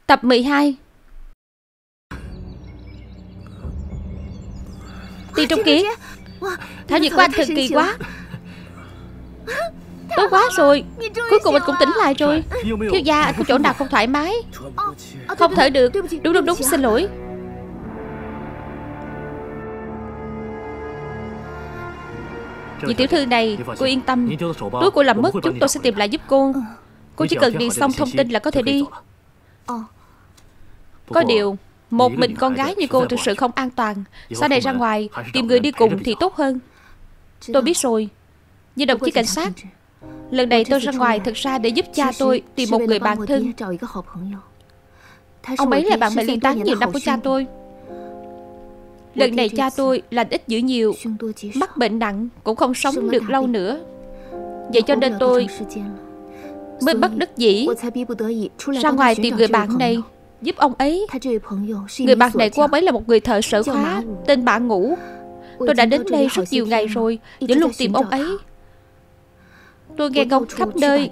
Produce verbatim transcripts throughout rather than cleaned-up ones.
Tập mười hai. Tiền Trong Kiệt, thảo dược của anh thần kỳ quá. Tốt quá rồi, cuối cùng anh cũng tỉnh lại rồi. Thiếu gia, anh có chỗ nào không thoải mái? Không thở được. Đúng đúng đúng, xin lỗi. Vị tiểu thư này, cô yên tâm. Túi cô làm mất, chúng tôi sẽ tìm lại giúp cô. Cô chỉ cần điền xong thông tin là có thể đi. Có điều, một mình con gái như cô thực sự không an toàn. Sau này ra ngoài, tìm người đi cùng thì tốt hơn. Tôi biết rồi. Như đồng chí cảnh sát, lần này tôi ra ngoài thực ra để giúp cha tôi tìm một người bạn thân. Ông ấy là bạn bè ly tán nhiều năm của cha tôi. Lần này cha tôi lành ít dữ nhiều, mắc bệnh nặng, cũng không sống được lâu nữa. Vậy cho nên tôi mới bất đắc dĩ ra ngoài tìm người bạn này, giúp ông ấy. Người bạn này của ông ấy là một người thợ sở khóa, tên Bạ Ngũ. Tôi đã đến đây rất nhiều ngày rồi, vẫn luôn tìm ông ấy. Tôi nghe ngóng khắp nơi,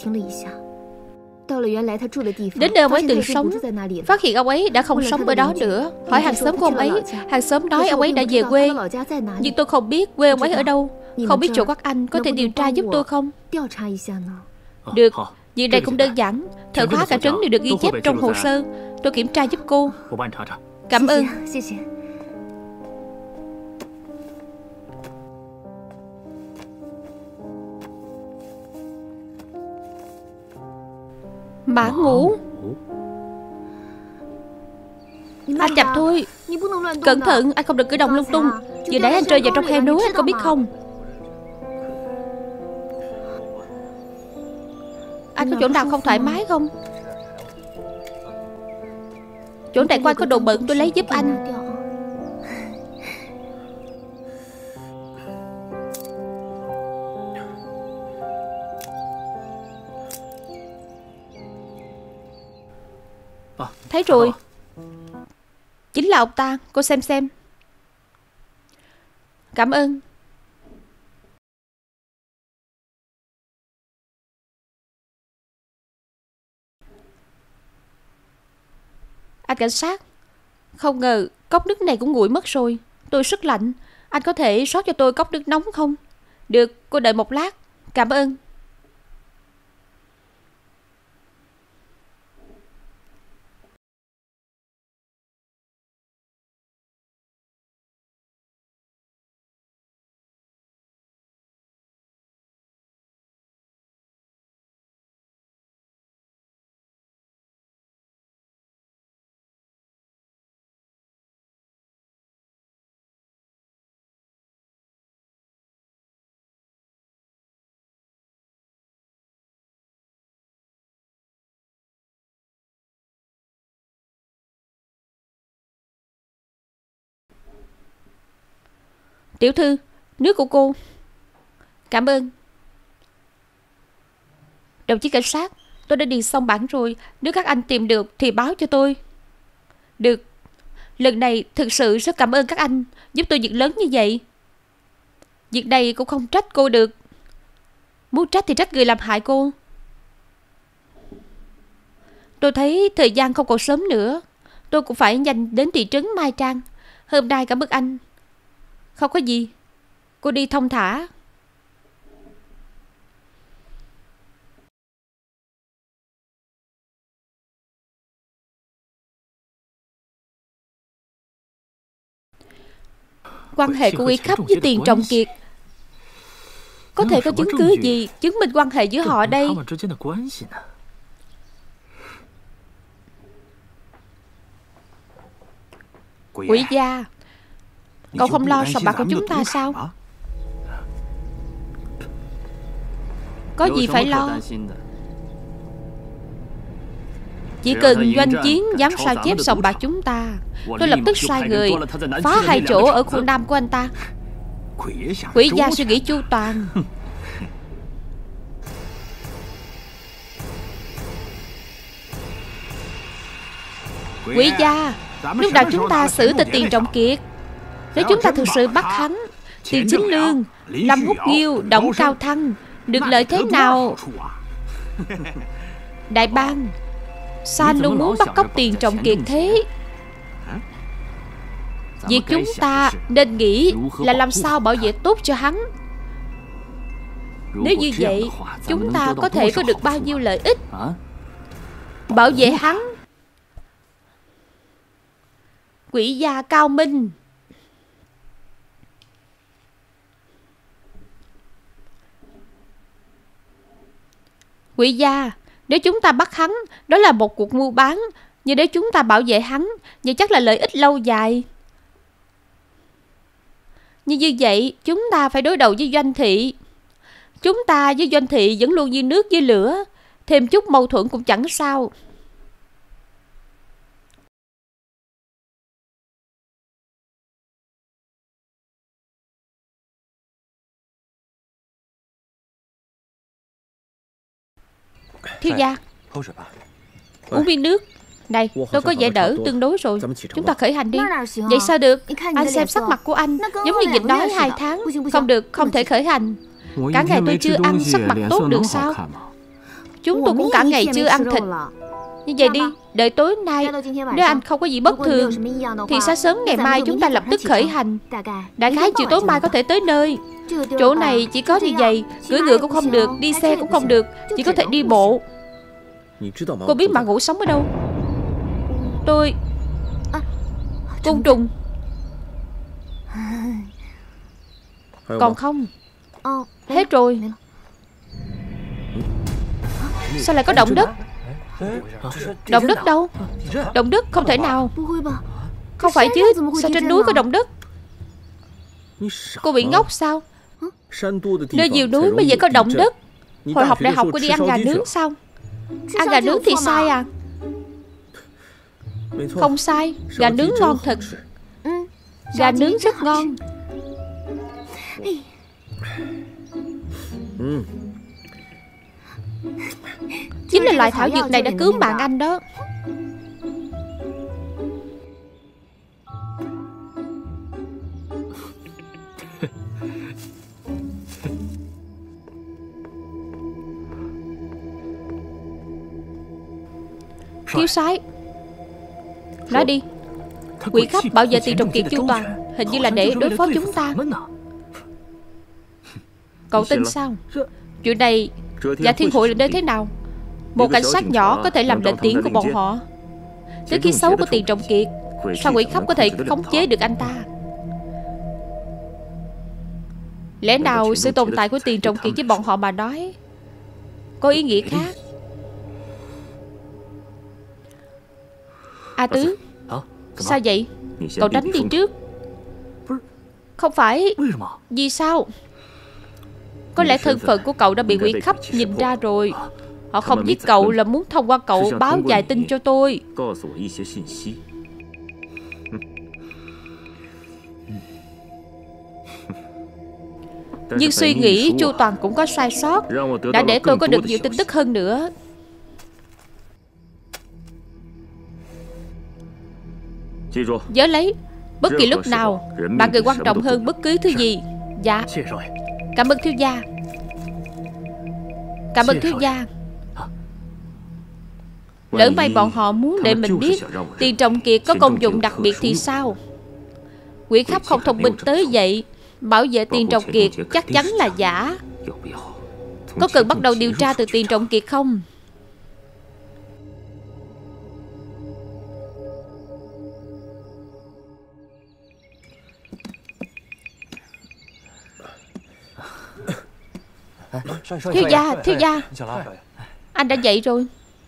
đến nơi ông ấy từng sống, phát hiện ông ấy đã không sống ở đó nữa. Hỏi hàng xóm của ông ấy, hàng xóm nói ông ấy đã về quê, nhưng tôi không biết quê ông ấy ở đâu. Không biết chỗ các anh có thể điều tra giúp tôi không? Được, việc này cũng đơn giản. Thợ khóa cả trấn đều được ghi chép trong hồ sơ. Tôi kiểm tra giúp cô. Cảm ơn. Mã Ngũ, anh chậm thôi. Cẩn thận, anh không được cử động lung tung. Vừa nãy anh rơi vào trong khe núi, anh có biết không? Anh có chỗ nào không thoải mái không? Chỗ này của anh có đồ bẩn, tôi lấy giúp anh. Thấy rồi, chính là ông ta, cô xem xem. Cảm ơn. Anh cảnh sát, không ngờ cốc nước này cũng nguội mất rồi. Tôi rất lạnh, anh có thể rót cho tôi cốc nước nóng không? Được, cô đợi một lát. Cảm ơn. Tiểu thư, nước của cô. Cảm ơn. Đồng chí cảnh sát, tôi đã điền xong bản rồi. Nếu các anh tìm được thì báo cho tôi. Được. Lần này thực sự rất cảm ơn các anh giúp tôi việc lớn như vậy. Việc này cũng không trách cô được. Muốn trách thì trách người làm hại cô. Tôi thấy thời gian không còn sớm nữa. Tôi cũng phải nhanh đến thị trấn Mai Trang. Hôm nay cảm ơn anh. Không có gì. Cô đi thong thả. Quan hệ của Uy Khắp với Tiền Trọng Kiệt có thể có chứng cứ gì chứng minh quan hệ giữa họ đây? Quỷ gia, cậu không lo sòng bạc của chúng ta sao? Có gì phải lo. Chỉ cần Doanh Chiến dám sao chép sòng bạc chúng ta, tôi lập tức sai người phá hai chỗ ở khu nam của anh ta. Quỷ gia suy nghĩ chu toàn. Quỷ gia, lúc nào chúng ta xử từ Tiền Trọng Kiệt? Nếu chúng ta thực sự bắt hắn, Tiền Chính Lương, Lâm Húc Nghiêu, Động Cao Thăng được lợi thế nào? Đại bang, Sao anh luôn muốn bắt cóc Tiền Trọng Kiệt thế? Việc chúng ta nên nghĩ là làm sao bảo vệ tốt cho hắn. Nếu như vậy, chúng ta có thể có được bao nhiêu lợi ích? Bảo vệ hắn. Quỷ gia cao minh. Quỷ gia, nếu chúng ta bắt hắn, đó là một cuộc mua bán. Nhưng nếu chúng ta bảo vệ hắn, vậy chắc là lợi ích lâu dài. Nhưng như vậy, chúng ta phải đối đầu với Doanh Thị. Chúng ta với Doanh Thị vẫn luôn như nước với lửa. Thêm chút mâu thuẫn cũng chẳng sao. Thiếu gia, uống viên nước. Này, tôi có vẻ đỡ tương đối rồi. Chúng ta khởi hành đi. Vậy sao được? Anh xem sắc mặt của anh giống như dịch đói hai tháng. Không được, không thể khởi hành. Cả ngày tôi chưa ăn, sắc mặt tốt được sao? Chúng tôi cũng cả ngày chưa ăn thịt. Như vậy đi, đợi tối nay, nếu anh không có gì bất thường thì sáng sớm ngày mai chúng ta lập tức khởi hành. Đại khái chiều tối mai có thể tới nơi. Chỗ này chỉ có như vậy, cưỡi ngựa cũng không được, đi xe cũng không được, chỉ có thể đi bộ. Cô biết Mạc Ngũ sống ở đâu? Tôi... Côn trùng. Còn không? Hết rồi. Sao lại có động đất? Động đất đâu? Động đất không thể nào. Không phải chứ, sao trên núi có động đất? Cô bị ngốc sao? Nơi nhiều núi mới dễ có động đất. Hồi học đại học cô đi ăn gà nướng sao? Ăn gà nướng thì sai à? Không sai, gà nướng ngon thật. Gà nướng rất ngon. Chính là loại thảo dược này đã cứu mạng anh đó. Thiếu soái, nói đi. Quỷ khách bảo vệ Tiền Trọng Kiệt chu toàn, hình như là để đối phó chúng ta. Cậu tin sao? Chuyện này Dạ Thiên Hội là nơi thế nào? Một cảnh sát nhỏ có thể làm lệnh tiễn của bọn họ. Tới khi xấu của Tiền Trọng Kiệt, sao quỷ khách có thể khống chế được anh ta? Lẽ nào sự tồn tại của Tiền Trọng Kiệt với bọn họ mà nói có ý nghĩa khác? A Tứ, sao vậy? Cậu tránh đi trước. Không phải. Vì sao? Có lẽ thân phận của cậu đã bị quỷ khắp nhìn ra rồi. Họ không giết cậu là muốn thông qua cậu báo vài tin cho tôi. Nhưng suy nghĩ chu toàn cũng có sai sót, đã để tôi có được nhiều tin tức hơn nữa. Nhớ lấy, bất kỳ lúc nào bạn người quan trọng hơn bất cứ thứ gì. Dạ. Cảm ơn thiếu gia. Cảm ơn thiếu gia. Lỡ may bọn họ muốn để mình biết Tiền Trọng Kiệt có công dụng đặc biệt thì sao? Quỷ khắp không thông minh tới vậy, bảo vệ Tiền Trọng Kiệt chắc chắn là giả. Có cần bắt đầu điều tra từ Tiền Trọng Kiệt không? Thiếu gia, thiếu gia, anh đã dậy rồi.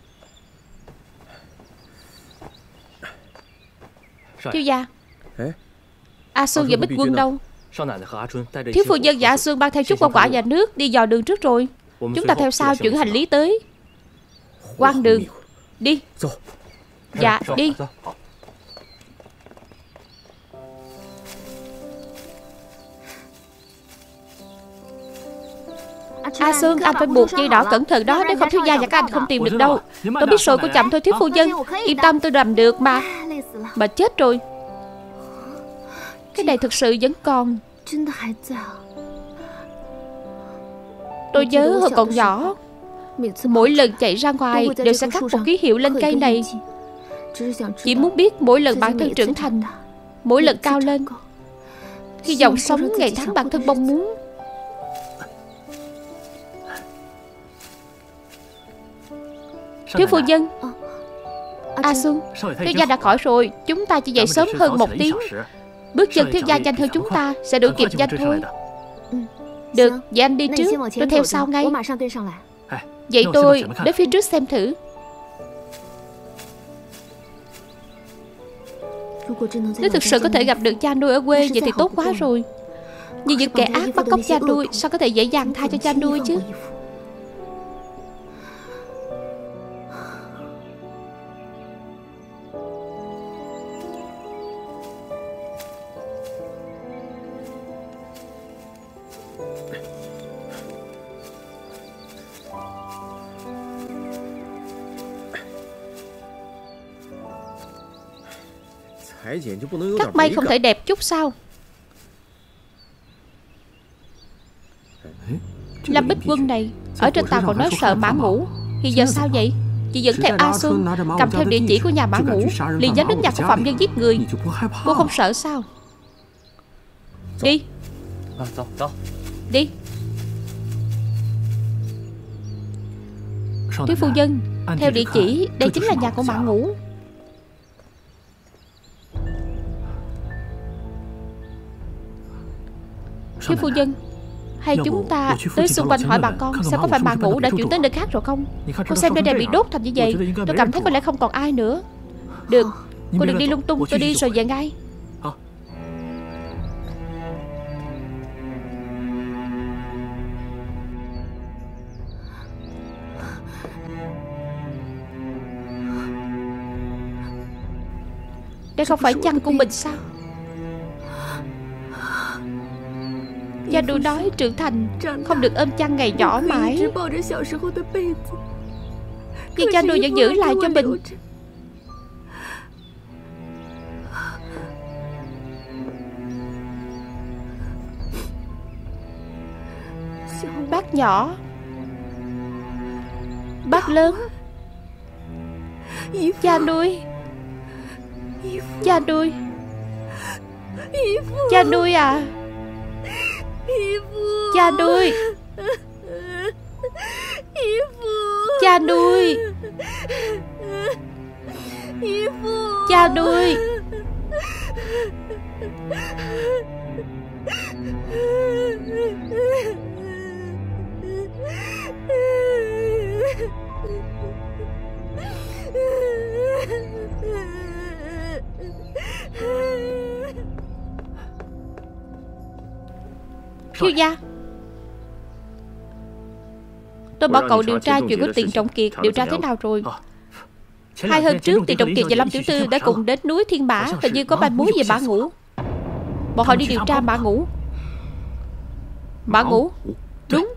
Thiếu gia, A Xuân và Bích Quân đâu? Thiếu phu nhân và A Xuân mang theo chút hoa quả và nước đi dò đường trước rồi. Chúng ta theo sau chuyển hành lý tới. Quan đường. Đi. Dạ, đi. A Xuân, anh phải buộc dây đỏ cẩn thận đó, nếu không thiếu gia và các anh không tìm được đâu. Tôi biết rồi, cô chậm thôi thiếu phu nhân. Yên tâm, tôi làm được mà. Mà chết rồi. Cái này thực sự vẫn còn. Tôi nhớ hồi còn nhỏ, Mỗi lần chạy ra ngoài đều sẽ khắc một ký hiệu lên cây này. Chỉ muốn biết mỗi lần bản thân trưởng thành, mỗi lần cao lên, hy vọng sống ngày tháng bản thân mong muốn. Thiếu phu nhân, A Xuân, thiếu gia đã khỏi rồi. Chúng ta chỉ dậy sớm hơn một tiếng. Bước chân thiếu gia nhanh hơn chúng ta, sẽ đuổi kịp nhanh thôi. Được, vậy anh đi trước, tôi theo sau ngay. Vậy tôi đến phía trước xem thử. Nếu thực sự có thể gặp được cha nuôi ở quê, vậy thì tốt quá rồi. Nhưng những kẻ ác bắt cóc cha nuôi, sao có thể dễ dàng tha cho cha nuôi chứ? Cắt may không thể đẹp chút sao? Lâm Bích Quân này ở trên tàu còn nói sợ Mã Ngũ. Hiện giờ sao vậy? Chị dẫn theo A Xuân, cầm theo địa chỉ của nhà Mã Ngũ, liền dám đến nhà của phạm nhân giết người. Cô không sợ sao? Đi. Đi. Thiếu phu nhân, theo địa chỉ, đây chính là nhà của Mã Ngũ. Thiếu phu nhân, hay chúng ta tới xung quanh hỏi bà con xem có phải Mã Ngũ đã chuyển tới nơi khác rồi không? Cô xem nơi này bị đốt thành như vậy, tôi cảm thấy có lẽ không còn ai nữa. Được, cô đừng đi lung tung, tôi đi rồi về ngay. Đây không phải chăn của mình sao? Cha nuôi nói trưởng thành không được ôm chăn ngày nhỏ mãi, nhưng cha nuôi vẫn giữ lại cho mình. Bác nhỏ, bác lớn, cha nuôi, cha nuôi, cha nuôi à, cha nuôi, cha nuôi, cha nuôi. Thiếu gia, tôi bảo cậu điều tra chuyện của Tiền Trọng Kiệt. Điều tra thế nào rồi? Hai hôm trước Tiền Trọng Kiệt và Lâm Tiểu Tư đã cùng đến núi Thiên Mã. Hình như có manh mối về Mã Ngũ. Bọn họ đi điều tra Mã Ngũ. Mã Ngũ? Đúng.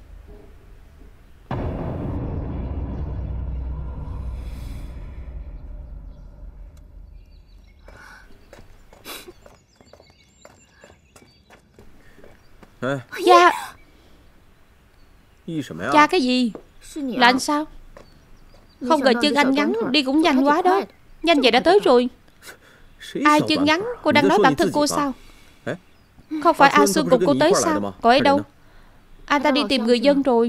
Cha. Cha cái gì? Là anh sao? Không ngờ chân anh ngắn, đi cũng nhanh quá đó. Nhanh vậy đã tới rồi. Ai chân ngắn? Cô đang nói bản thân cô sao? Không phải A Xuân cùng cô tới sao? Cậu ấy đâu? Anh ta đi tìm người dân rồi.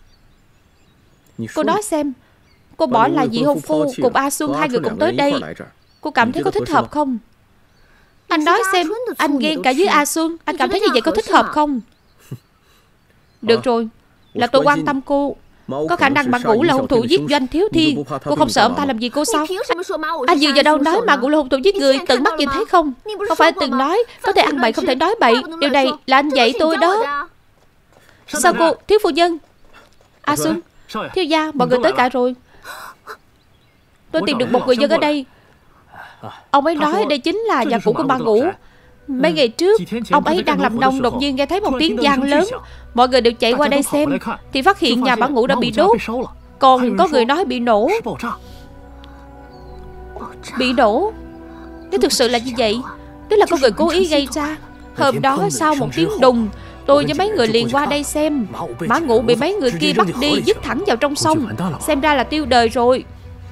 Cô nói xem, cô bỏ lại vị hôn phu cùng A Xuân, hai người cùng tới đây. Cô cảm thấy có thích hợp không? Anh nói xem, anh ghen cả với A Xuân, anh cảm thấy như vậy có thích hợp không? Được rồi, là tôi quan tâm cô. Có khả năng Mã Ngũ là hung thủ giết Doanh Thiếu Thiên. Cô không sợ ông ta làm gì cô sao? Anh vừa giờ đâu nói Mã Ngũ là hung thủ giết người, tận mắt nhìn thấy không? Không phải từng nói có thể ăn bậy không thể nói bậy. Điều này là anh dạy tôi đó. Sao cô, thiếu phu nhân? A Xuân, thiếu gia, mọi người tới cả rồi. Tôi tìm được một người dân ở đây. Ông ấy nói đây chính là nhà cũ của Mã Ngũ. Mấy ngày trước, ông ấy đang làm nông, đột nhiên nghe thấy một tiếng vang lớn. Mọi người đều chạy qua đây xem, thì phát hiện nhà Mã Ngũ đã bị đốt. Còn có người nói bị nổ. Bị nổ? Nếu thực sự là như vậy, tức là có người cố ý gây ra. Hôm đó sau một tiếng đùng, Tôi với mấy người liền qua đây xem. Mã Ngũ bị mấy người kia bắt đi, dứt thẳng vào trong sông. Xem ra là tiêu đời rồi.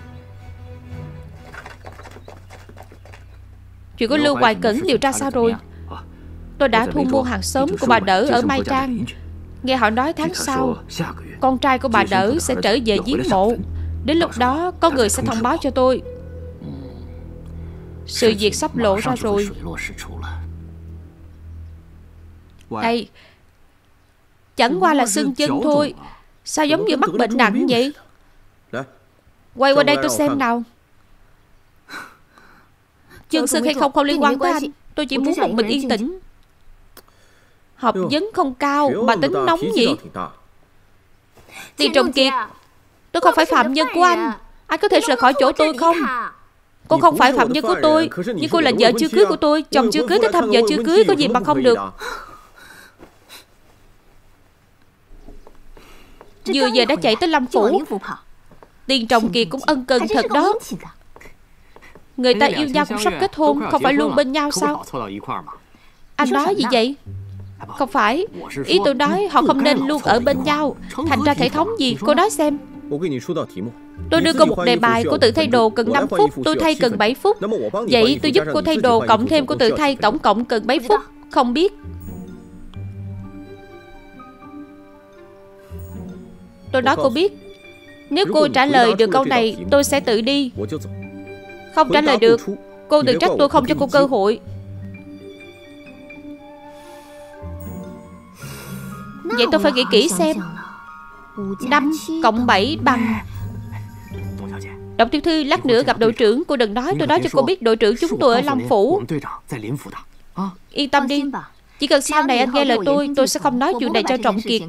Chuyện của Lưu Hoài Cẩn điều tra sao rồi? Tôi đã thu mua hàng xóm của bà Đỡ ở Mai Trang. Nghe họ nói tháng sau con trai của bà Đỡ sẽ trở về giếng mộ. Đến lúc đó có người sẽ thông báo cho tôi. Sự việc sắp lộ ra rồi. Ê, chẳng qua là sưng chân thôi, sao giống như mắc bệnh nặng vậy? Quay qua đây tôi xem nào. Chân sưng hay không không liên quan tới anh. Tôi chỉ muốn một mình yên tĩnh. Học vấn không cao mà tính nóng gì. Tiền Trọng Kiệt, tôi không phải phạm nhân của anh. Anh có thể rời khỏi chỗ tôi không? Cô không phải phạm nhân của tôi, nhưng cô là vợ chưa cưới của tôi. Chồng chưa cưới tới thăm vợ chưa cưới, có gì mà không được. Vừa về đã chạy tới Lâm Phủ. Tiền Trọng Kiệt cũng ân cần thật đó. Người ta yêu nhau cũng sắp kết hôn, không phải luôn bên nhau sao? Anh nói gì vậy? Không phải, ý tôi nói họ không nên luôn ở bên nhau. Thành ra thể thống gì, cô nói xem. Tôi đưa cô một đề bài, cô tự thay đồ cần năm phút, tôi thay cần bảy phút. Vậy tôi giúp cô thay đồ cộng thêm cô tự thay, tổng cộng cần mấy phút? Không biết. Tôi nói cô biết. Nếu cô trả lời được câu này, tôi sẽ tự đi. Không trả lời được, cô đừng trách tôi không cho cô cơ hội. Vậy tôi phải nghĩ kỹ xem. Năm cộng bảy bằng... Đổng tiểu thư, lát nữa gặp đội trưởng. Cô đừng nói, tôi nói cho cô biết đội trưởng chúng tôi ở Lâm Phủ. Yên tâm đi. Chỉ cần sau này anh nghe lời tôi, tôi sẽ không nói chuyện này cho Trọng Kiệt.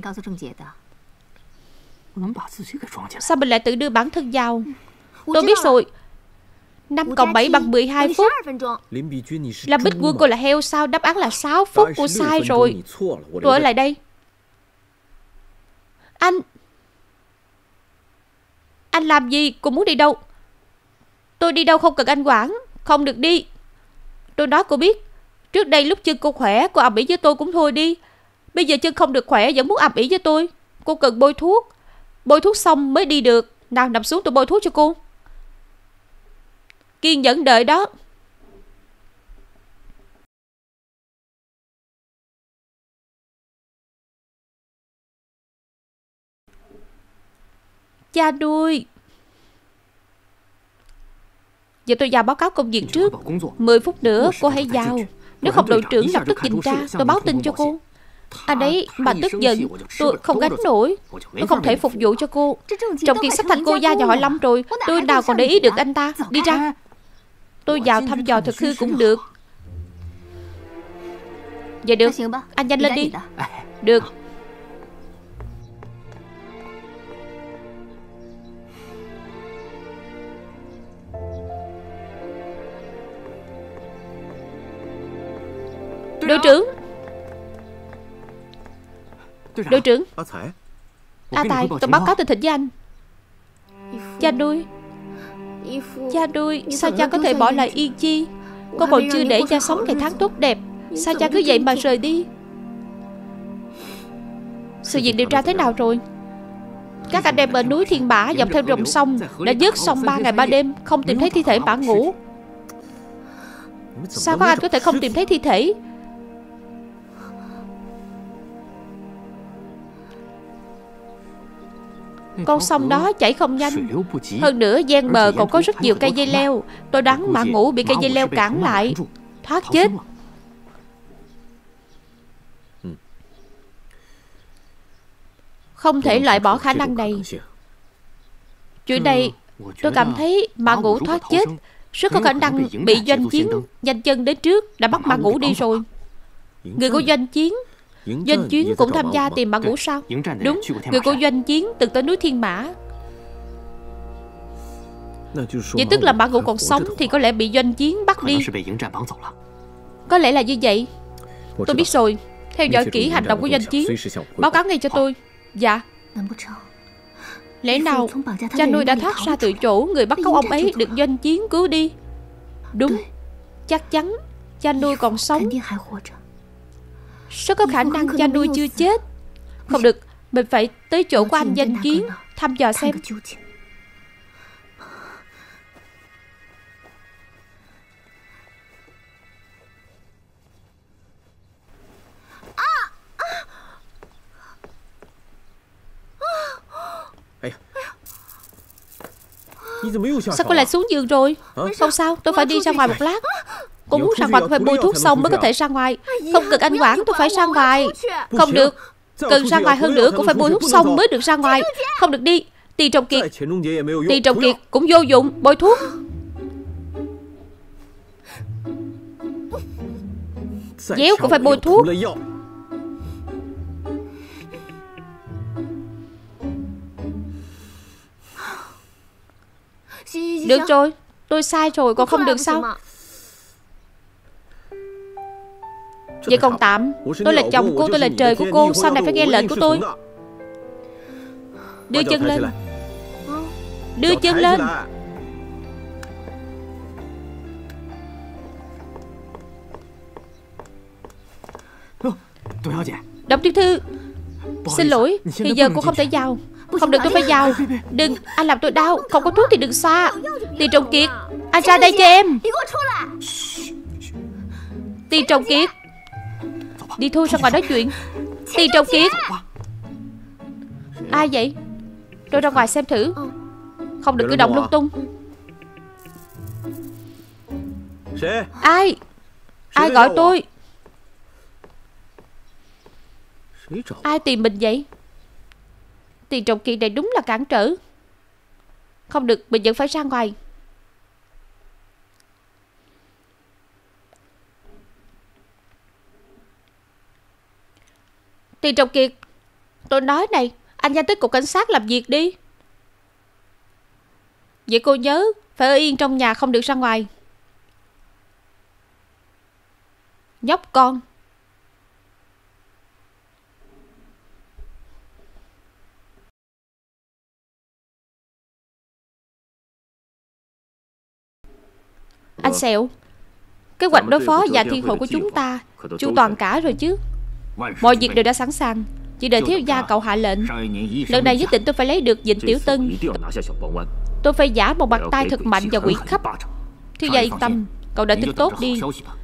Sao mình lại tự đưa bản thân vào? Tôi biết rồi. Năm cộng bảy bằng mười hai phút. Làm Bích Quân cô là heo sao? Đáp án là sáu phút. Cô sai rồi. Tôi ở lại đây. Anh Anh làm gì? Cô muốn đi đâu? Tôi đi đâu không cần anh quản. Không được đi. Tôi nói cô biết. Trước đây lúc chân cô khỏe, cô ầm ĩ với tôi cũng thôi đi. Bây giờ chân không được khỏe vẫn muốn ầm ĩ với tôi. Cô cần bôi thuốc. Bôi thuốc xong mới đi được. Nào nằm xuống tôi bôi thuốc cho cô. Kiên nhẫn đợi đó. Cha nuôi. Giờ tôi vào báo cáo công việc trước. Mười phút nữa cô hãy vào. Nếu không đội trưởng lập tức nhìn ra, tôi báo tin cho cô. Anh ấy mà tức giận, tôi không gánh nổi. Tôi không thể phục vụ cho cô. Trọng Kiệt sắp thành cô gia nhà họ Lâm rồi. Tôi nào còn để ý được anh ta. Đi ra. Tôi vào thăm dò thực hư cũng được. Vậy được, anh nhanh lên đi. Được. Đội trưởng. Đội trưởng. A Tài, tôi báo cáo tình hình với anh. Cha nuôi. Cha nuôi, sao cha có thể bỏ lại Yên Chi? Con còn chưa để cha sống ngày tháng tốt đẹp. Sao cha cứ vậy mà rời đi? Sự việc điều tra thế nào rồi? Các anh em ở núi Thiên Bả dọc theo dòng sông đã vớt xong ba ngày ba đêm, không tìm thấy thi thể Mã Ngũ. Sao các anh có thể không tìm thấy thi thể? Con sông đó chảy không nhanh. Hơn nữa ven bờ còn có rất nhiều cây dây leo. Tôi đoán Mã Ngũ bị cây dây leo cản lại, thoát chết. Không thể loại bỏ khả năng này. Chuyện này tôi cảm thấy Mã Ngũ thoát chết rất có khả năng bị Doanh Chiến nhanh chân đến trước đã bắt Mã Ngũ đi rồi. Người của Doanh Chiến Doanh Chiến cũng tham gia tìm Mã Ngũ sao? Đúng, người của Doanh Chiến từng tới núi Thiên Mã. Vậy tức là Mã Ngũ còn sống thì có lẽ bị Doanh Chiến bắt đi. Có lẽ là như vậy. Tôi biết rồi. Theo dõi kỹ hành động của Doanh Chiến, báo cáo ngay cho tôi. Dạ. Lẽ nào cha nuôi đã thoát ra từ chỗ người bắt cóc ông ấy được Doanh Chiến cứu đi? Đúng. Chắc chắn cha nuôi còn sống. Rất có khả năng cha nuôi chưa chết. Không được, mình phải tới chỗ của anh danh Chiến thăm dò xem. Sao cô lại xuống giường rồi? Không sao, tôi phải đi ra ngoài một lát. Cô muốn ra ngoài phải bôi thuốc xong mới có thể ra ngoài. Không cần anh quản, tôi phải ra ngoài. Không được, cần ra ngoài hơn nữa cũng phải bôi thuốc xong mới được ra ngoài. Không được đi. Tiền Trọng Kiệt, Tiền Trọng Kiệt cũng vô dụng, bôi thuốc. Déo cũng phải bôi thuốc. Được rồi, tôi sai rồi, còn không được sao? Vậy còn tạm. Tôi là chồng cô, tôi là trời của cô, sau này phải nghe lệnh của tôi. Đưa chân lên. Đưa chân lên. Đổng tiểu thư, xin lỗi, hiện giờ cô không thể vào. Không được, tôi phải vào. Đừng, anh làm tôi đau. Không có thuốc thì đừng xoa. Tiền Trọng Kiệt, anh ra đây cho em. Tiền Trọng Kiệt, đi thôi, ra ngoài nói chuyện. Tiền Trọng Kiệt. Ai vậy? Tôi ra ngoài xem thử. Không được cử động lung tung. Ai? Ai gọi tôi? Ai tìm mình vậy? Tiền Trọng Kiệt này đúng là cản trở. Không được, mình vẫn phải ra ngoài. Tiền Trọng Kiệt, tôi nói này, anh nhanh tới cục cảnh sát làm việc đi. Vậy cô nhớ phải ở yên trong nhà, không được ra ngoài. Nhóc con. Anh Sẹo, kế hoạch đối phó Dạ Thiên Hội của chúng ta chu toàn cả rồi chứ? Mọi việc đều đã sẵn sàng, chỉ đợi thiếu gia cậu hạ lệnh. Lần này nhất định tôi phải lấy được Vịnh Tiểu Tân. Tôi phải giả một bàn tay thật mạnh và quỷ khắp. Thiếu gia yên tâm, cậu đợi tin tốt đi.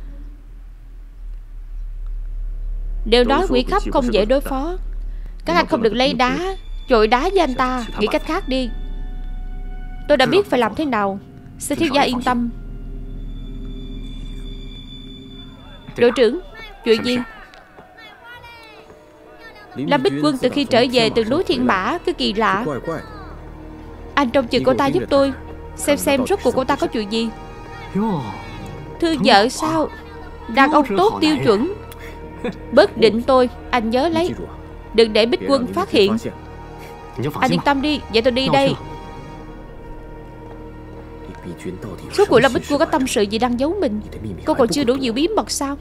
Đều nói quỷ khắp không dễ đối phó. Các anh không được lấy đá chọi đá với anh ta. Nghĩ cách khác đi. Tôi đã biết phải làm thế nào. Xin thiếu gia yên tâm. Đội trưởng, chuyện gì? Lâm Bích Quân từ khi trở về từ núi Thiên Mã cứ kỳ lạ. Anh trông chừng cô ta giúp tôi, xem xem rốt cuộc cô ta có chuyện gì. Thư vợ sao? Đàn ông tốt tiêu chuẩn. Bớt định tôi, anh nhớ lấy. Đừng để Bích Quân phát hiện. Anh yên tâm đi, vậy tôi đi đây. Rốt cuộc Lâm Bích Quân có tâm sự gì đang giấu mình? Cô còn chưa đủ nhiều bí mật sao?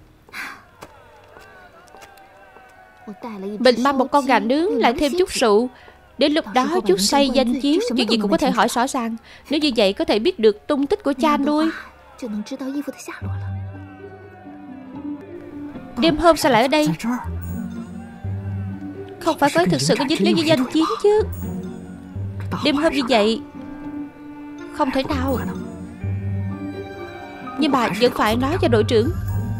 Mình mang một con gà nướng, lại thêm chút rượu. Đến lúc đó chút say danh Chiến, chuyện gì cũng có thể hỏi rõ ràng. Nếu như vậy có thể biết được tung tích của cha nuôi. Đêm hôm sao lại ở đây? Không phải có thực sự có dính líu với danh Chiến chứ? Đêm hôm như vậy không thể nào. Nhưng bà vẫn phải nói cho đội trưởng.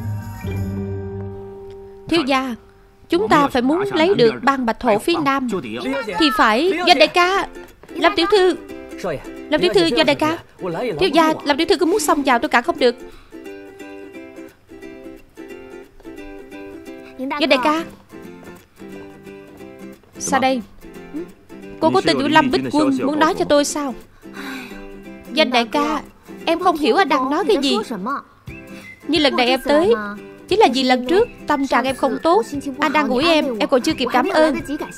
Thiếu gia, chúng ta phải muốn lấy được bang Bạch Thổ phía Nam thì phải Doanh đại ca. Lâm tiểu thư, Lâm tiểu thư, Doanh đại ca. Thiếu gia, Lâm tiểu thư cứ muốn xông vào tôi cản không được. Doanh đại ca. Sao đây? Cô có tin của Lâm Bích Quân muốn nói cho tôi sao? Doanh đại ca, em không hiểu anh đang nói cái gì. Như lần này em tới chính là vì lần trước tâm trạng em không tốt. Anh đang ngủi em, em còn chưa kịp cảm ơn.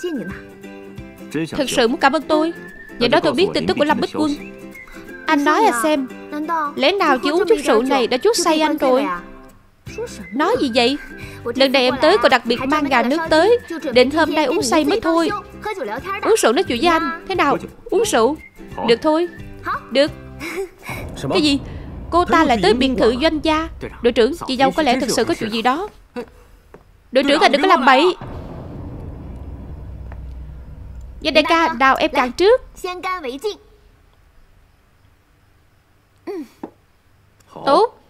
Thật sự muốn cảm ơn tôi. Vậy đó tôi biết tin tức của Lâm Bích Quân. Anh nói à xem, lẽ nào chỉ uống chút rượu này đã chuốt say anh rồi? Nói gì vậy? Lần này em tới còn đặc biệt mang gà nước tới, định hôm nay uống say mới thôi. Uống rượu nói chuyện với anh. Thế nào? Uống rượu? Được thôi. Được. Cái gì? Cô ta lại tới biệt thự Doanh gia. Đội trưởng, chị dâu có lẽ thực sự có chuyện gì đó. Đội trưởng anh đừng có làm bậy. Gia đại ca, đào em càng trước. Tốt.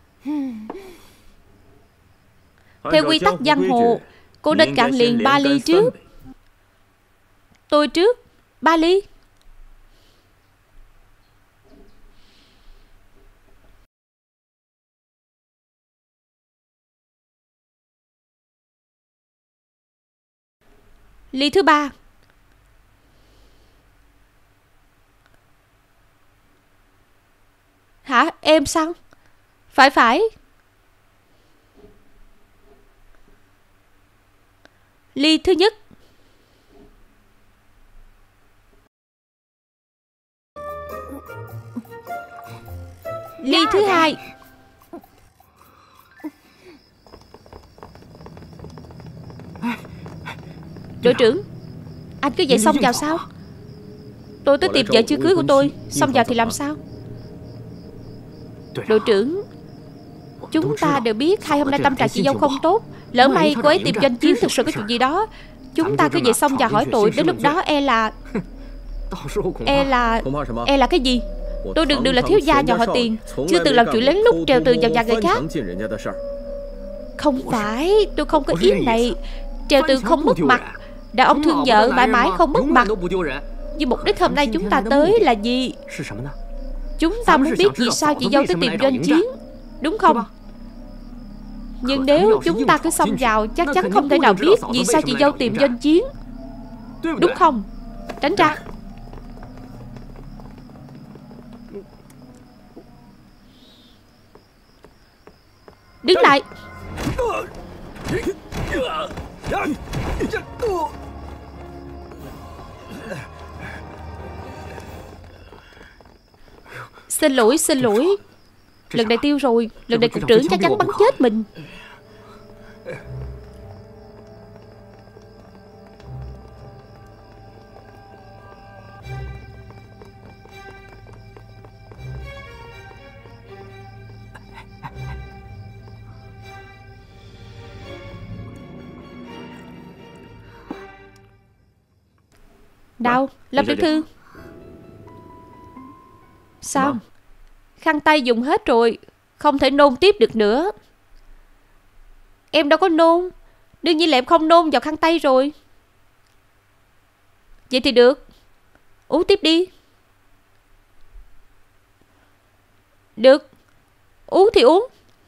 Theo quy tắc giang hồ, cô nên cạn liền ba ly trước. Tôi trước. Ba ly. Ly thứ ba. Hả? Em sao? Phải phải. Ly thứ nhất. Ly thứ hai. Đội trưởng, anh cứ vậy xông vào sao? Tôi tới tìm vợ chưa cưới của tôi, xông vào thì làm sao? Đội trưởng, chúng ta đều biết hai hôm nay tâm trạng chị dâu không tốt. Lỡ may cô ấy tìm doanh chiến thực sự có chuyện gì đó, chúng ta cứ vậy xông vào hỏi tội. Đến lúc đó e là E là E là cái gì? Tôi đừng đừng là thiếu gia nhà họ Tiền, chưa từng làm chuyện lén lút trèo tường vào nhà người khác. Không phải, tôi không có ý này. Trèo tường không mất mặt, đàn ông thương vợ mãi mãi không mất mặt. Nhưng mục đích hôm nay chúng ta tới là gì? Chúng ta muốn biết vì sao chị dâu tới tìm doanh chiến, đúng không? Nhưng nếu chúng ta cứ xông vào, chắc chắn không thể nào biết vì sao chị dâu tìm doanh chiến, đúng không? Tránh ra. Đứng lại. Xin lỗi, xin lỗi. Lần này tiêu rồi. Lần này cục trưởng chắc chắn bắn chết mình. Đâu, Lâm tiểu thư. Sao? Khăn tay dùng hết rồi, không thể nôn tiếp được nữa. Em đâu có nôn. Đương nhiên là em không nôn vào khăn tay rồi. Vậy thì được, uống tiếp đi. Được, uống thì uống.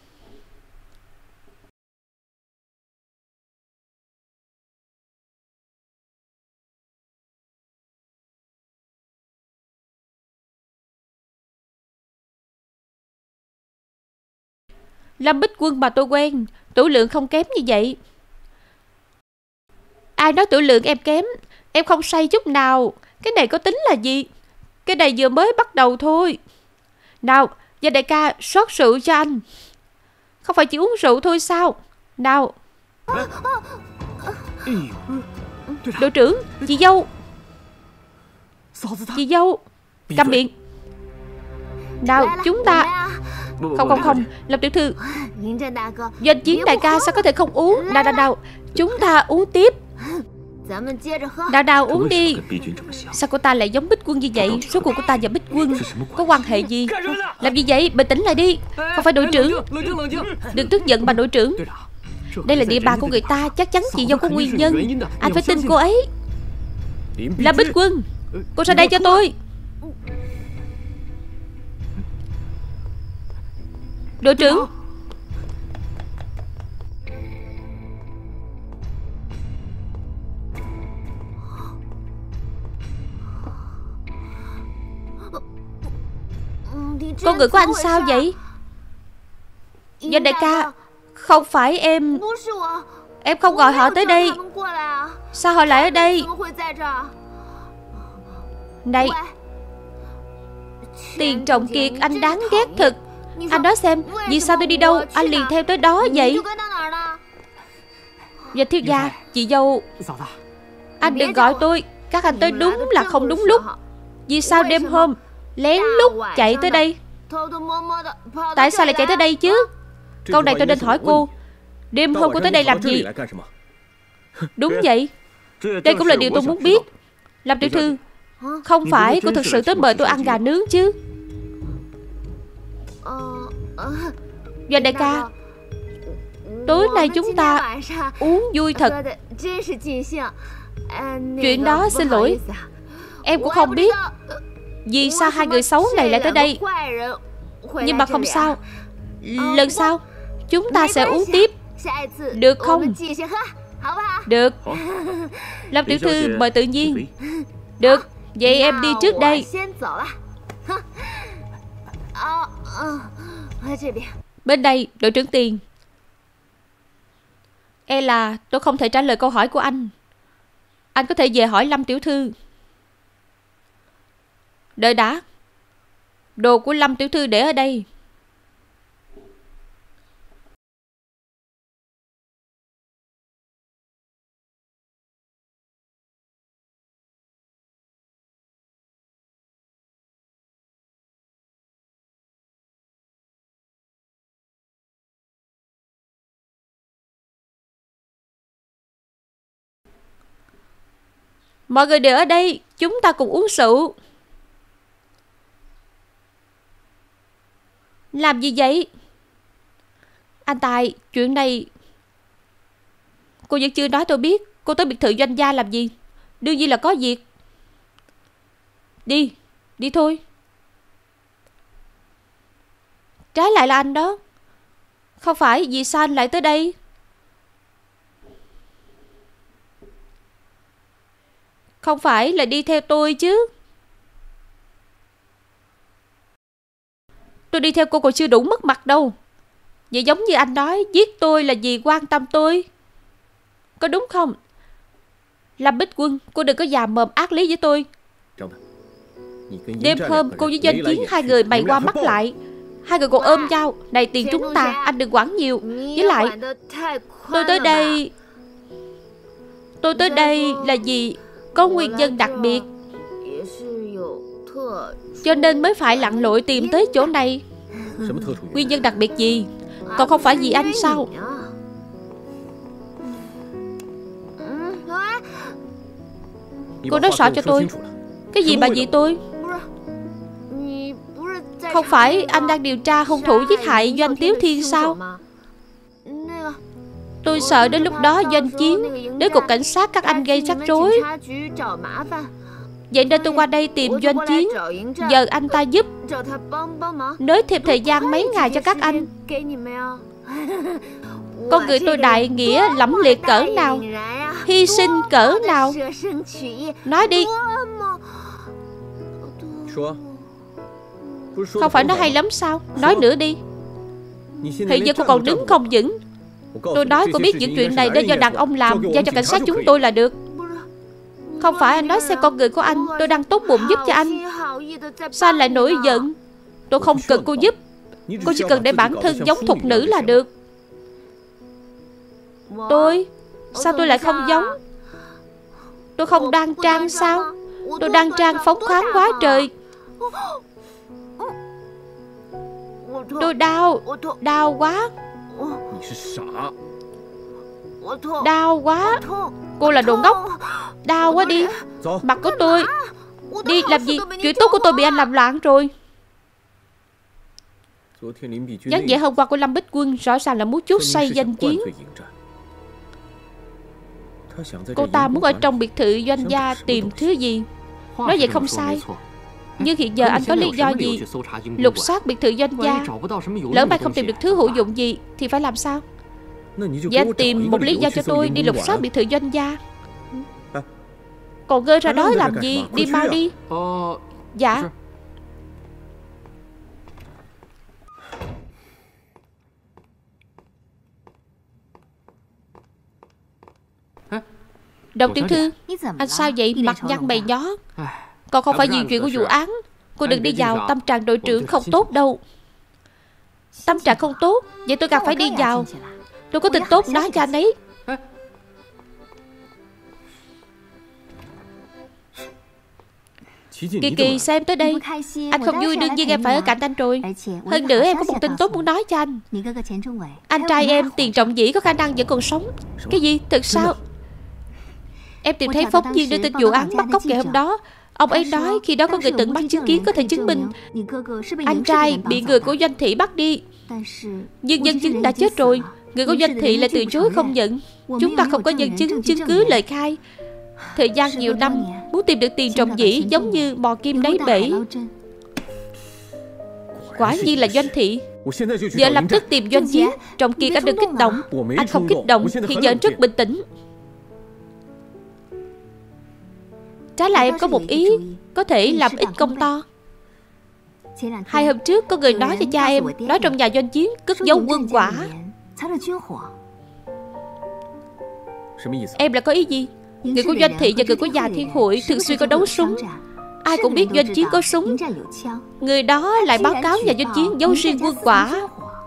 Lâm Bích Quân mà tôi quen, tửu lượng không kém như vậy. Ai nói tửu lượng em kém? Em không say chút nào. Cái này có tính là gì? Cái này vừa mới bắt đầu thôi. Nào, Gia đại ca rót rượu cho anh. Không phải chỉ uống rượu thôi sao? Nào. Đội trưởng, chị dâu. Chị dâu, cầm miệng. Nào, chúng ta. Không không không, Lâm tiểu thư. Doanh chiến đại ca sao có thể không uống? Nào nào nào, chúng ta uống tiếp. Nào nào uống đi. Sao cô ta lại giống Bích Quân như vậy? Số cuộc cô ta và Bích Quân có quan hệ gì? Làm gì vậy? Bình tĩnh lại đi. Không phải đội trưởng. Đừng tức giận mà đội trưởng. Đây là địa bàn của người ta, chắc chắn chị dâu có nguyên nhân. Anh phải tin cô ấy. Là Bích Quân, cô ra đây cho tôi. Đội trưởng. Con người của anh sao vậy? Gia đại ca, không phải em. Em không gọi họ tới đây. Sao họ lại ở đây? Này, Tiền Trọng Kiệt, anh đáng ghét thật. Anh nói xem, vì sao tôi đi đâu anh liền theo tới đó vậy? Dạ thiếu gia, chị dâu. Anh đừng gọi tôi. Các anh tới đúng là không đúng lúc. Vì sao đêm hôm lén lút chạy tới đây? Tại sao lại chạy tới đây chứ? Câu này tôi nên hỏi cô. Đêm hôm cô tới đây làm gì? Đúng vậy, đây cũng là điều tôi muốn biết. Lâm tiểu thư, không phải cô thực sự tới mời tôi ăn gà nướng chứ? Doanh đại ca, tối nay chúng ta uống vui thật. Chuyện đó xin lỗi, em cũng không biết vì sao hai người xấu này lại tới đây. Nhưng mà không sao, lần sau chúng ta sẽ uống tiếp, được không? Được. Lâm tiểu thư mời tự nhiên. Được, vậy em đi trước đây. Bên đây, đội trưởng Tiền. E là tôi không thể trả lời câu hỏi của anh. Anh có thể về hỏi Lâm tiểu thư. Đợi đã, đồ của Lâm tiểu thư để ở đây. Mọi người đều ở đây, chúng ta cùng uống rượu. Làm gì vậy? Anh Tài, chuyện này cô vẫn chưa nói tôi biết. Cô tới biệt thự Doanh gia làm gì? Đương nhiên là có việc. Đi, đi thôi. Trái lại là anh đó. Không phải, vì sao anh lại tới đây? Không phải là đi theo tôi chứ? Tôi đi theo cô còn chưa đủ mất mặt đâu. Vậy giống như anh nói, giết tôi là vì quan tâm tôi, có đúng không? Lâm Bích Quân, cô đừng có già mồm ác lý với tôi. Đêm hôm cô với Doanh Chiến hai người mày qua mắt lại, hai người còn ôm nhau. Này tiền chúng ta, anh đừng quản nhiều. Với lại tôi tới đây Tôi tới đây là vì có nguyên nhân đặc biệt, cho nên mới phải lặn lội tìm tới chỗ này. Nguyên nhân đặc biệt gì? Còn không phải vì anh sao? Cô nói rõ cho tôi. Cái gì mà vì tôi? Không phải anh đang điều tra hung thủ giết hại Doanh Tiếu Thiên sao? Tôi sợ đến lúc đó Doanh Chiến đến cục cảnh sát các anh gây rắc rối, vậy nên tôi qua đây tìm Doanh Chiến, nhờ anh ta giúp, nới thêm thời gian mấy ngày cho các anh. Con người tôi đại nghĩa lẫm liệt cỡ nào, hy sinh cỡ nào. Nói đi. Không phải nói hay lắm sao? Nói nữa đi. Hiện giờ cô còn đứng không vững. Tôi nói cô biết những chuyện này nên do đàn ông làm, giao cho cảnh sát chúng tôi là được. Không phải anh nói xem con người của anh, tôi đang tốt bụng giúp cho anh, sao anh lại nổi giận? Tôi không cần cô giúp, cô chỉ cần để bản thân giống thục nữ là được. Tôi? Sao tôi lại không giống? Tôi không đoan trang sao? Tôi đoan trang phóng khoáng quá trời. Tôi đau, đau quá. Đau quá. Cô là đồ ngốc. Đau quá đi. Mặt của tôi. Đi làm gì? Chuyện tốt của tôi bị anh làm loạn rồi. dáng vẻ hôm qua của Lâm Bích Quân rõ ràng là muốn chuốt say Doanh Chiến. Cô ta muốn ở trong biệt thự Doanh gia tìm thứ gì. Nói vậy không sai, nhưng hiện giờ anh có lý do gì lục soát biệt thự Doanh gia? Lỡ may không tìm được thứ hữu dụng gì thì phải làm sao? Vậy anh tìm một lý do cho tôi đi lục soát biệt thự Doanh gia. Còn ngơ ra đó làm gì? Đi mau đi. Dạ. Đồng tiểu thư, anh sao vậy? Mặt nhăn mày nhó. Còn không phải vì chuyện của vụ án. Cô đừng đi vào, tâm trạng đội trưởng không tốt đâu. Tâm trạng không tốt, vậy tôi càng phải đi vào. Tôi có tình tốt nói cho anh ấy. Kỳ Kỳ, sao em tới đây? Anh không vui, đương nhiên em phải ở cạnh anh rồi. Hơn nữa em có một tin tốt muốn nói cho anh. Anh trai em Tiền Trọng Vĩ có khả năng vẫn còn sống. Cái gì? Thật sao? Em tìm thấy phóng viên đưa tin vụ án bắt cóc ngày hôm đó. Ông ấy nói khi đó có người tận mắt chứng kiến có thể chứng minh anh trai bị người của Doanh Thị bắt đi. Nhưng nhân chứng đã chết rồi. Người của Doanh Thị lại từ chối không nhận. Chúng ta không có nhân chứng chứng cứ lời khai. Thời gian nhiều năm, muốn tìm được Tiền Trọng Vĩ giống như mò kim đáy bể. Quả nhiên là Doanh Thị. Giờ lập tức tìm Doanh Chiến. Trọng Kiệt, anh đừng kích động. Anh không kích động, hiện giờ anh rất bình tĩnh. Trái lại em có một ý có thể làm ít công to. Hai hôm trước có người nói cho cha em, nói trong nhà Doanh Chiến cất giấu quân quả. Em là có ý gì? Người của Doanh Thị và người của Già Thiên Hội thường xuyên có đấu súng. Ai cũng biết Doanh Chiến có súng. Người đó lại báo cáo nhà Doanh Chiến giấu riêng quân quả.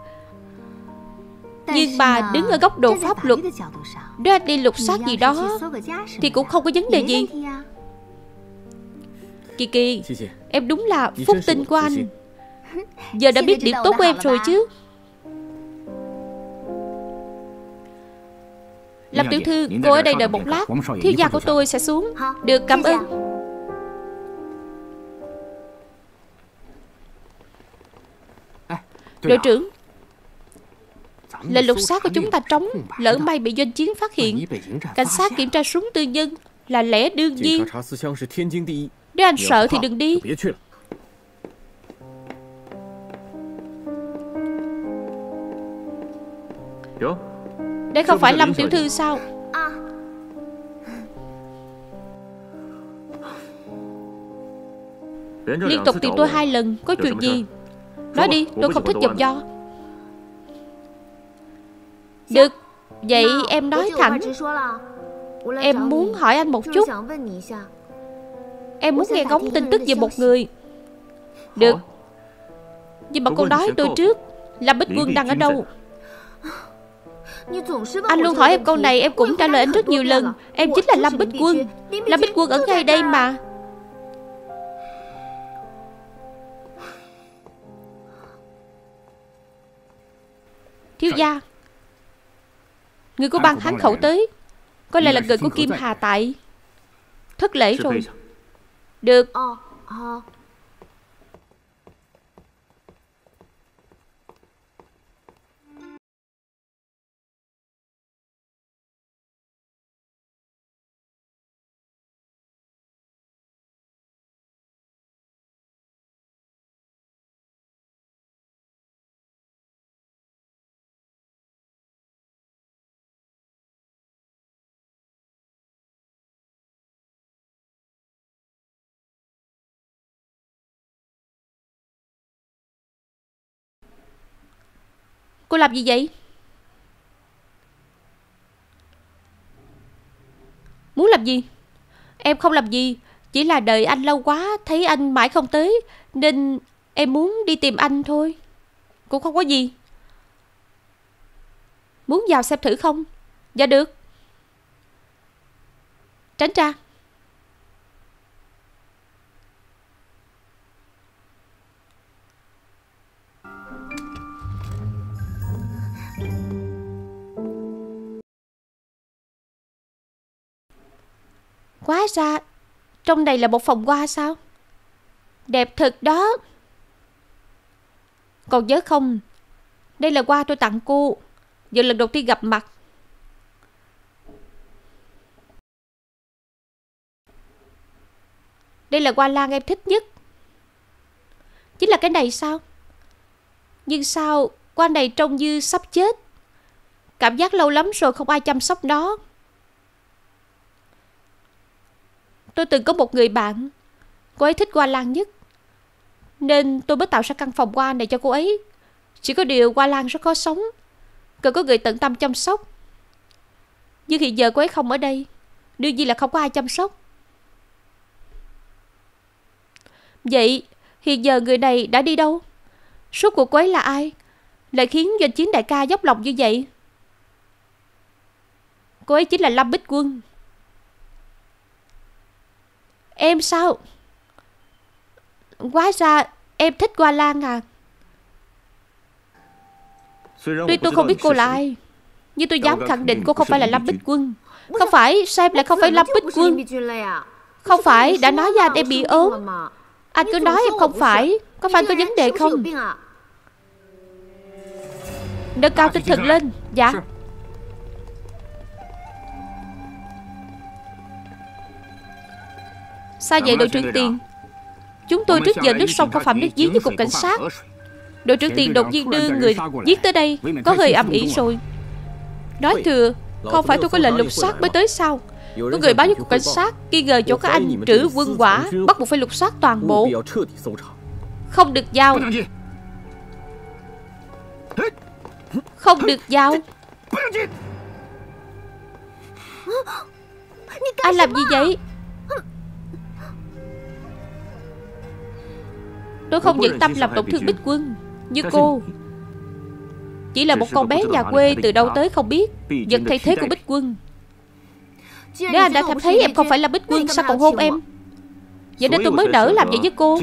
Nhưng mà đứng ở góc độ pháp luật, nếu anh đi lục soát gì đó thì cũng không có vấn đề gì. Kỳ Kỳ, em đúng là phúc tinh của anh. Giờ đã biết điểm tốt của em rồi chứ. Lâm tiểu thư, cô ở đây đợi một lát. Thiếu gia của tôi sẽ xuống. Được, cảm ơn. Đội trưởng, lệnh lục soát của chúng ta trống. Lỡ may bị Doanh Chiến phát hiện, cảnh sát kiểm tra súng tư nhân là lẽ đương nhiên. Nếu anh sợ thì đừng đi. Đây không phải Lâm tiểu thư sao? Liên tục tìm tôi hai lần. Có chuyện gì? Nói đi, tôi không thích vòng vo. Được, vậy em nói thẳng. Em muốn hỏi anh một chút. Em muốn nghe ngóng tin tức về một người. Được. Nhưng mà cô nói tôi trước, Lâm Bích Quân đang ở đâu? Anh luôn hỏi em câu này, em cũng trả lời anh rất nhiều lần. Em chính là Lâm Bích Quân. Lâm Bích Quân ở ngay đây mà. Thiếu gia, người của bang Hán Khẩu tới. Có lẽ là người của Kim Hà Tại. Thất lễ rồi. Được. Cô làm gì vậy? Muốn làm gì? Em không làm gì. Chỉ là đợi anh lâu quá, thấy anh mãi không tới, nên em muốn đi tìm anh thôi. Cũng không có gì. Muốn vào xem thử không? Dạ được. Tránh ra. Quá ra trong này là một phòng hoa sao? Đẹp thật đó. Còn nhớ không, đây là hoa tôi tặng cô giờ lần đầu tiên gặp mặt. Đây là hoa lan em thích nhất. Chính là cái này sao? Nhưng sao hoa này trông như sắp chết. Cảm giác lâu lắm rồi không ai chăm sóc nó. Tôi từng có một người bạn, cô ấy thích hoa lan nhất, nên tôi mới tạo ra căn phòng hoa này cho cô ấy. Chỉ có điều hoa lan rất khó sống, cần có người tận tâm chăm sóc. Nhưng hiện giờ cô ấy không ở đây, đương nhiên là không có ai chăm sóc. Vậy hiện giờ người này đã đi đâu? Suốt cuộc cô ấy là ai, lại khiến Doanh Chiến đại ca dốc lòng như vậy? Cô ấy chính là Lâm Bích Quân. Em sao? Hóa ra em thích Hoa Lan à. Tuy tôi không biết cô là ai, nhưng tôi dám khẳng định cô không phải là Lâm Bích Quân. Không phải, sao em lại không phải Lâm Bích Quân? Không phải, đã nói với anh em bị ốm. Anh cứ nói em không phải. Có phải có vấn đề không? Nâng cao tinh thần lên. Dạ. Sao vậy đội trưởng Tiền? Chúng tôi trước giờ nước sông không phạm nước giếng với cục cảnh sát. Đội trưởng Tiền đột nhiên đưa người giết tới đây, có hơi ầm ĩ rồi. Nói thừa, không phải tôi có lệnh lục soát mới tới sao? Có người báo với cục cảnh sát nghi ngờ chỗ có anh trữ quân quả, bắt buộc phải lục soát toàn bộ. Không được giao. Không được giao. Anh làm gì vậy? Tôi không nhận tâm làm tổn thương Bích Quân như cô. Chỉ là một con bé nhà quê từ đâu tới không biết, giật thay thế của Bích Quân. Nếu anh đã cảm thấy em không phải là Bích Quân, sao còn hôn em? Vậy nên tôi mới nỡ làm vậy với cô.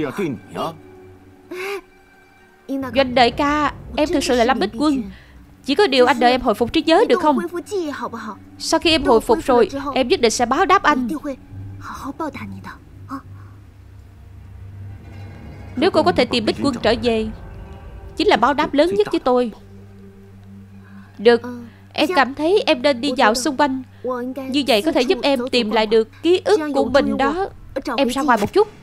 Doanh đại ca, em thực sự là Lâm Bích Quân. Chỉ có điều anh đợi em hồi phục trí nhớ được không? Sau khi em hồi phục rồi, em nhất định sẽ báo đáp anh. Nếu cô có thể tìm Bích Quân trở về, chính là báo đáp lớn nhất với tôi. Được, em cảm thấy em nên đi dạo xung quanh. Như vậy có thể giúp em tìm lại được ký ức của mình đó. Em ra ngoài một chút.